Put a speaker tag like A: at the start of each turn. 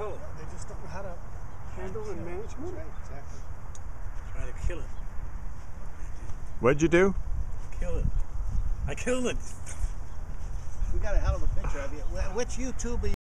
A: control it.
B: They just don't know how to handle and manage money.
C: Right, exactly.
A: Try to kill it.
D: What'd you do?
A: Kill it. I killed it.
C: We got a hell of a picture of you. Which YouTuber